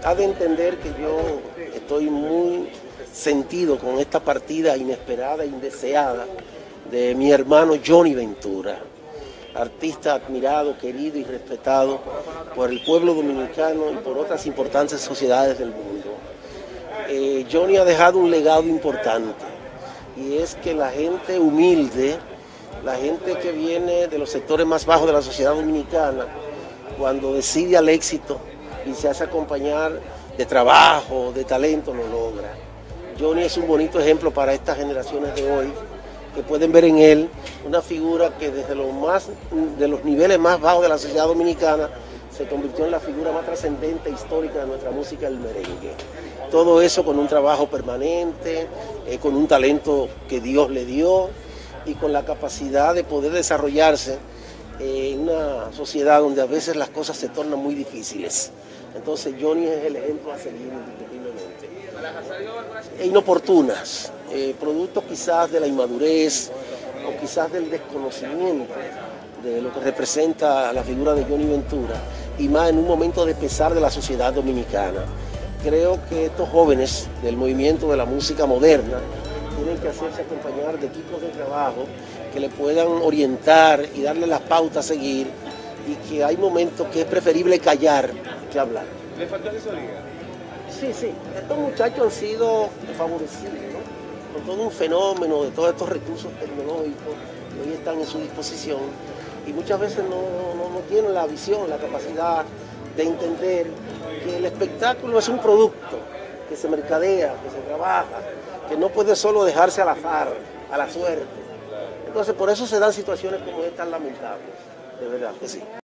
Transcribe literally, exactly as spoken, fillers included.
ha de entender que yo estoy muy sentido con esta partida inesperada e indeseada de mi hermano Johnny Ventura, artista admirado, querido y respetado por el pueblo dominicano y por otras importantes sociedades del mundo. Eh, Johnny ha dejado un legado importante, y es que la gente humilde, la gente que viene de los sectores más bajos de la sociedad dominicana, cuando decide al éxito y se hace acompañar de trabajo, de talento, lo logra. Johnny es un bonito ejemplo para estas generaciones de hoy, que pueden ver en él una figura que desde los, más, de los niveles más bajos de la sociedad dominicana se convirtió en la figura más trascendente e histórica de nuestra música, el merengue. Todo eso con un trabajo permanente, eh, con un talento que Dios le dio y con la capacidad de poder desarrollarse eh, en una sociedad donde a veces las cosas se tornan muy difíciles. Entonces Johnny es el ejemplo a seguir indiscutiblemente. E inoportunas, eh, producto quizás de la inmadurez o quizás del desconocimiento de lo que representa la figura de Johnny Ventura, y más en un momento de pesar de la sociedad dominicana. Creo que estos jóvenes del movimiento de la música moderna tienen que hacerse acompañar de equipos de trabajo que le puedan orientar y darle las pautas a seguir, y que hay momentos que es preferible callar que hablar. ¿Le falta asesoría? Sí, sí, estos muchachos han sido favorecidos, ¿no?, con todo un fenómeno de todos estos recursos tecnológicos que hoy están en su disposición, y muchas veces no, no, no tienen la visión, la capacidad de entender que el espectáculo es un producto que se mercadea, que se trabaja, que no puede solo dejarse al azar, a la suerte. Entonces por eso se dan situaciones como estas lamentables, de verdad que sí.